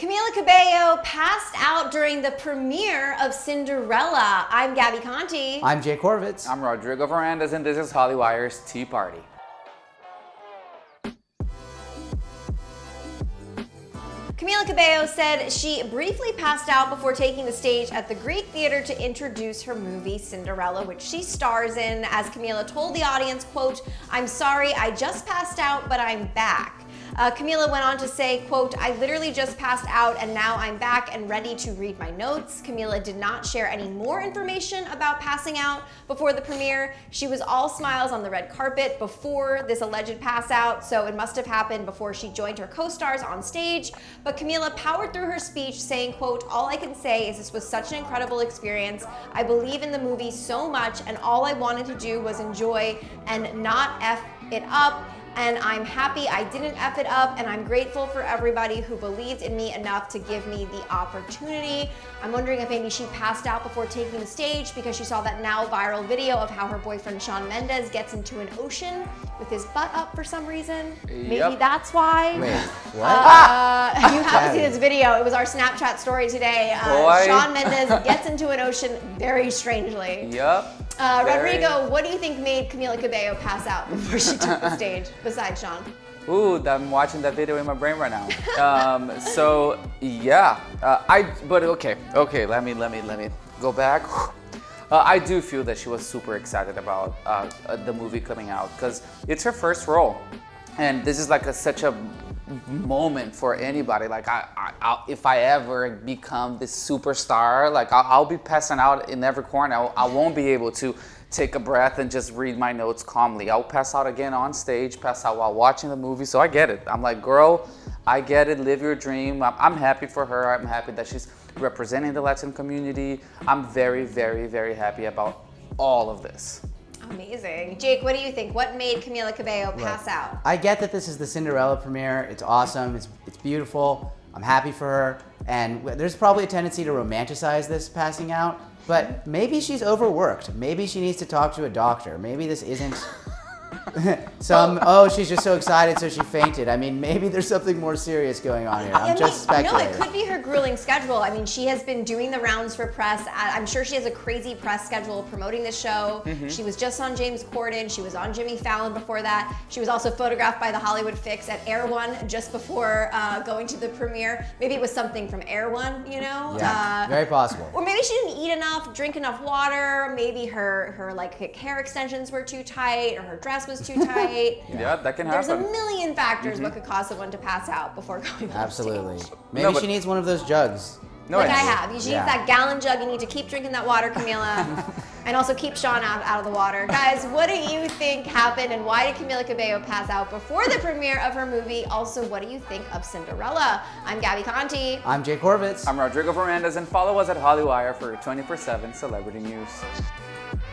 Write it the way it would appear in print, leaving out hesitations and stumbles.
Camila Cabello passed out during the premiere of Cinderella. I'm Gabby Conti. I'm Jay Korvitz. I'm Rodrigo Varandas, and this is Hollywire's Tea Party. Camila Cabello said she briefly passed out before taking the stage at the Greek Theater to introduce her movie Cinderella, which she stars in. As Camila told the audience, quote, "I'm sorry, I just passed out, but I'm back." Camila went on to say, quote, "I literally just passed out and now I'm back and ready to read my notes." Camila did not share any more information about passing out before the premiere. She was all smiles on the red carpet before this alleged pass out, so it must have happened before she joined her co-stars on stage. But Camila powered through her speech saying, quote, "All I can say is this was such an incredible experience. I believe in the movie so much and all I wanted to do was enjoy and not F it up. And I'm happy I didn't F it up, and I'm grateful for everybody who believed in me enough to give me the opportunity." I'm wondering if maybe she passed out before taking the stage because she saw that now viral video of how her boyfriend Shawn Mendes gets into an ocean with his butt up for some reason. Maybe that's why. Wait, what? You have to see this video. It was our Snapchat story today. Shawn Mendes gets into an ocean very strangely. Yup. Rodrigo, what do you think made Camila Cabello pass out before she took the stage, besides Shawn? Ooh, I'm watching that video in my brain right now. So yeah, but okay, let me go back. I do feel that she was super excited about the movie coming out because it's her first role, and this is like such a moment for anybody. Like if I ever become this superstar, like I'll be passing out in every corner. I won't be able to take a breath and just read my notes calmly. I'll pass out again on stage, pass out while watching the movie. So I get it. I'm like, girl, I get it. Live your dream. I'm happy for her. I'm happy that she's representing the Latin community. I'm very, very, very happy about all of this. Amazing. Jake, what do you think? What made Camila Cabello pass out? I get that this is the Cinderella premiere. It's awesome. It's beautiful. I'm happy for her. And there's probably a tendency to romanticize this passing out. But maybe she's overworked. Maybe she needs to talk to a doctor. Maybe this isn't she's just so excited so she fainted. I mean, maybe there's something more serious going on here. I'm just speculating. No, it could be her grueling schedule. I mean, she has been doing the rounds for press. I'm sure she has a crazy press schedule promoting the show. She was just on James Corden. She was on Jimmy Fallon before that. She was also photographed by the Hollywood Fix at Air One just before going to the premiere. Maybe it was something from Air One, you know? Yeah, very possible. Or maybe she didn't eat enough, drink enough water. Maybe her like hair extensions were too tight, or her dress was too tight. Yeah, that can There's happen. a million factors what could cause someone to pass out before going on Absolutely. stage. Maybe she needs one of those jugs. No, Like I have. You should use Yeah. that gallon jug. You need to keep drinking that water, Camila. And also keep Shawn out of the water. Guys, what do you think happened and why did Camila Cabello pass out before the premiere of her movie? Also, what do you think of Cinderella? I'm Gabby Conti. I'm Jay Korvitz. I'm Rodrigo Varandas, and follow us at Hollywire for 24/7 celebrity news.